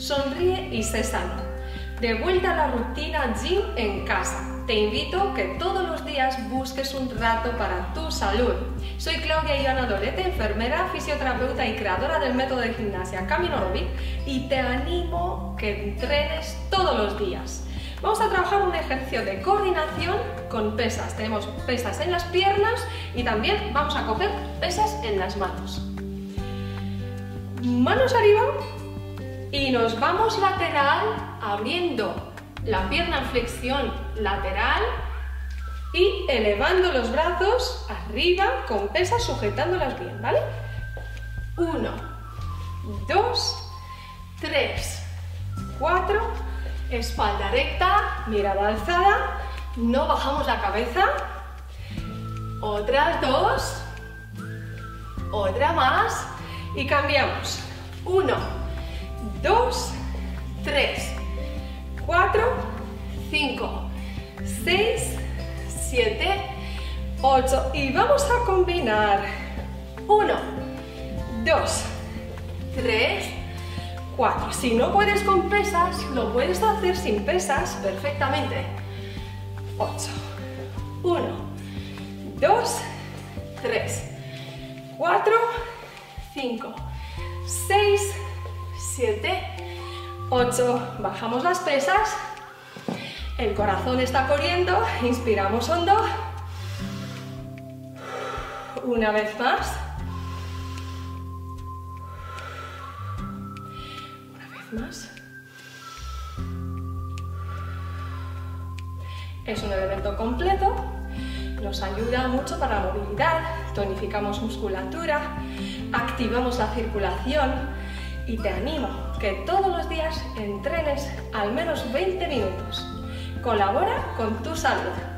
sonríe y sé sano. De vuelta a la rutina gym en casa. Te invito a que todos los días busques un rato para tu salud. Soy Claudia Ioana Dolete, enfermera, fisioterapeuta y creadora del método de gimnasia Camino Aeróbic, y te animo a que entrenes todos los días. Vamos a trabajar un ejercicio de coordinación con pesas. Tenemos pesas en las piernas y también vamos a coger pesas en las manos. Manos arriba y nos vamos lateral abriendo la pierna en flexión lateral y elevando los brazos arriba con pesas, sujetándolas bien, ¿vale? 1, 2, 3, 4, espalda recta, mirada alzada, no bajamos la cabeza, otras 2, otra más y cambiamos. 1, 2, 3, 4, 5, 6, 7, 8 y vamos a combinar 1, 2, 3, 4. Si no puedes con pesas, lo puedes hacer sin pesas perfectamente. 8, 1, 2, 3, 4, 5, 6, 7, 8. Bajamos las pesas. El corazón está corriendo. Inspiramos hondo. Una vez más. Una vez más. Es un elemento completo. Nos ayuda mucho para la movilidad. Tonificamos musculatura. Activamos la circulación. Y te animo que todos los días entrenes al menos 20 minutos. Colabora con tu salud.